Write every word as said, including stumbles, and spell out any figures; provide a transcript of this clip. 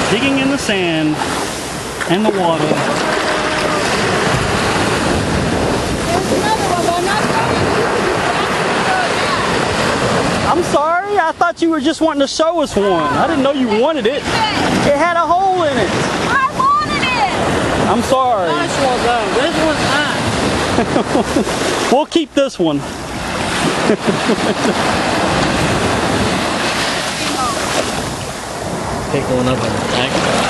digging in the sand and the water. I'm sorry, I thought you were just wanting to show us one. I didn't know you wanted it. It had a hole in it. I wanted it. I'm sorry. Nice one though. This one's nice. We'll keep this one. Pick one up on the back.